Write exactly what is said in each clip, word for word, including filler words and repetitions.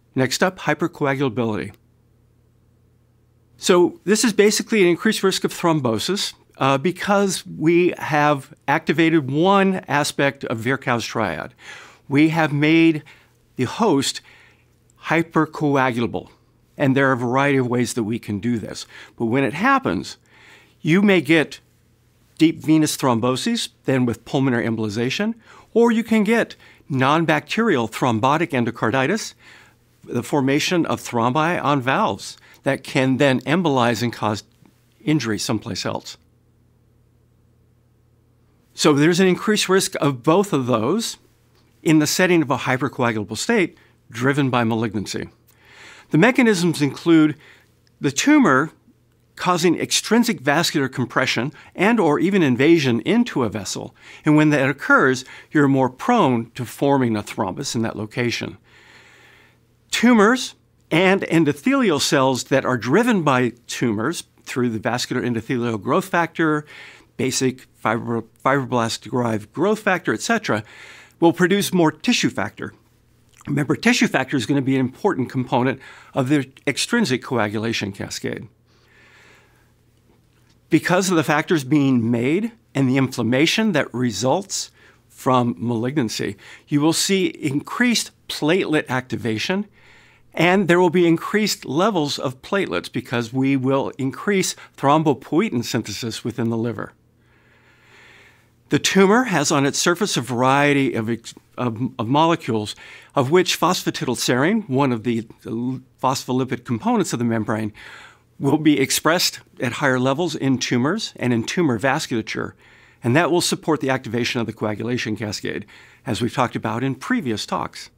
Next up, hypercoagulability. So this is basically an increased risk of thrombosis uh, because we have activated one aspect of Virchow's triad. We have made the host hypercoagulable. And there are a variety of ways that we can do this. But when it happens, you may get deep venous thromboses, then with pulmonary embolization, or you can get non-bacterial thrombotic endocarditis, the formation of thrombi on valves that can then embolize and cause injury someplace else. So there's an increased risk of both of those in the setting of a hypercoagulable state driven by malignancy. The mechanisms include the tumor causing extrinsic vascular compression and or even invasion into a vessel. And when that occurs, you're more prone to forming a thrombus in that location. Tumors and endothelial cells that are driven by tumors through the vascular endothelial growth factor, basic fibro fibroblast-derived growth factor, et cetera, will produce more tissue factor. Remember, tissue factor is going to be an important component of the extrinsic coagulation cascade. Because of the factors being made and the inflammation that results from malignancy, you will see increased platelet activation, and there will be increased levels of platelets because we will increase thrombopoietin synthesis within the liver. The tumor has on its surface a variety of, of, of molecules, of which phosphatidylserine, one of the phospholipid components of the membrane, will be expressed at higher levels in tumors and in tumor vasculature, and that will support the activation of the coagulation cascade, as we've talked about in previous talks.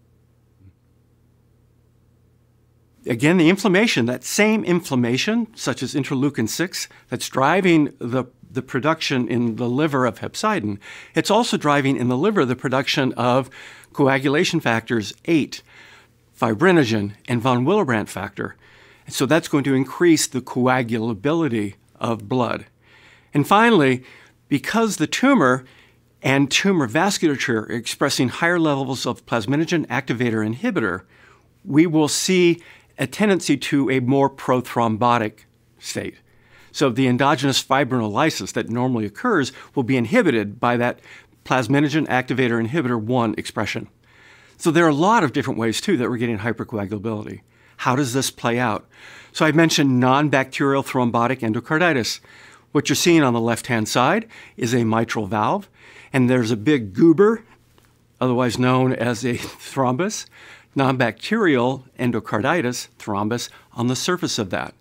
Again, the inflammation, that same inflammation, such as interleukin six, that's driving the, the production in the liver of hepcidin, it's also driving in the liver the production of coagulation factors eight, fibrinogen, and von Willebrand factor. And so that's going to increase the coagulability of blood. And finally, because the tumor and tumor vasculature are expressing higher levels of plasminogen activator inhibitor, we will see a tendency to a more prothrombotic state. So the endogenous fibrinolysis that normally occurs will be inhibited by that plasminogen activator inhibitor one expression. So there are a lot of different ways, too, that we're getting hypercoagulability. How does this play out? So I mentioned non-bacterial thrombotic endocarditis. What you're seeing on the left-hand side is a mitral valve, and there's a big goober, otherwise known as a thrombus, non-bacterial endocarditis thrombus on the surface of that.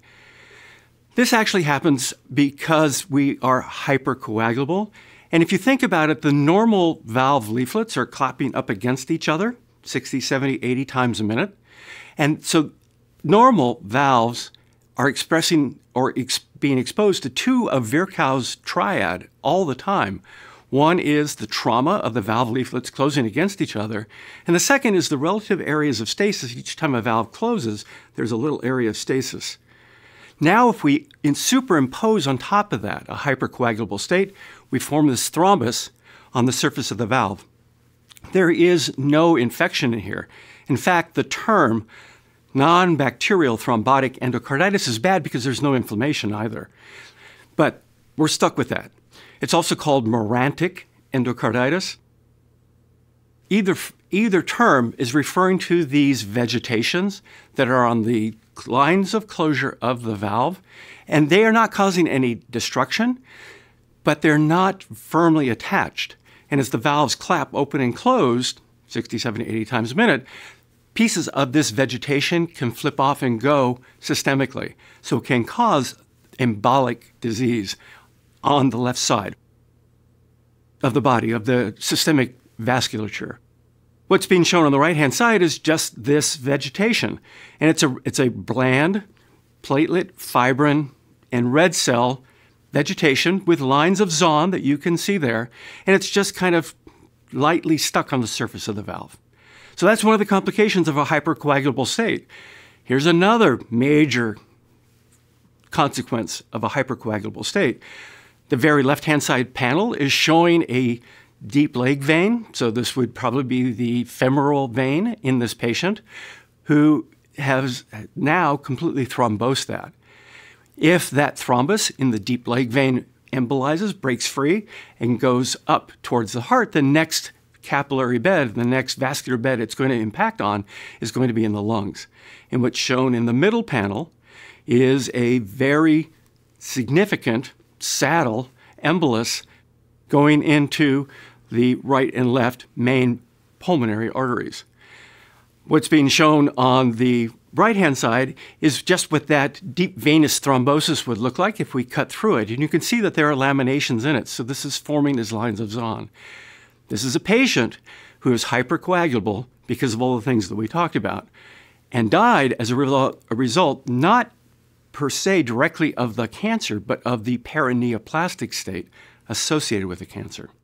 This actually happens because we are hypercoagulable. And if you think about it, the normal valve leaflets are clapping up against each other sixty, seventy, eighty times a minute. And so normal valves are expressing or ex being exposed to two of Virchow's triad all the time. One is the trauma of the valve leaflets closing against each other, and the second is the relative areas of stasis. Each time a valve closes, there's a little area of stasis. Now, if we superimpose on top of that a hypercoagulable state, we form this thrombus on the surface of the valve. There is no infection in here. In fact, the term non-bacterial thrombotic endocarditis is bad because there's no inflammation either. But we're stuck with that. It's also called merantic endocarditis. Either, either term is referring to these vegetations that are on the lines of closure of the valve, and they are not causing any destruction, but they're not firmly attached. And as the valves clap open and closed, sixty, seventy, eighty times a minute, pieces of this vegetation can flip off and go systemically, so it can cause embolic disease on the left side of the body, of the systemic vasculature. What's being shown on the right-hand side is just this vegetation. And it's a, it's a bland platelet, fibrin, and red cell vegetation with lines of Zahn that you can see there. And it's just kind of lightly stuck on the surface of the valve. So that's one of the complications of a hypercoagulable state. Here's another major consequence of a hypercoagulable state. The very left-hand side panel is showing a deep leg vein. So this would probably be the femoral vein in this patient who has now completely thrombosed that. If that thrombus in the deep leg vein embolizes, breaks free, and goes up towards the heart, the next capillary bed, the next vascular bed it's going to impact on is going to be in the lungs. And what's shown in the middle panel is a very significant saddle embolus going into the right and left main pulmonary arteries. What's being shown on the right-hand side is just what that deep venous thrombosis would look like if we cut through it. And you can see that there are laminations in it. So this is forming as lines of Zahn. This is a patient who is hypercoagulable because of all the things that we talked about and died as a result, a result not per se directly of the cancer, but of the paraneoplastic state associated with the cancer.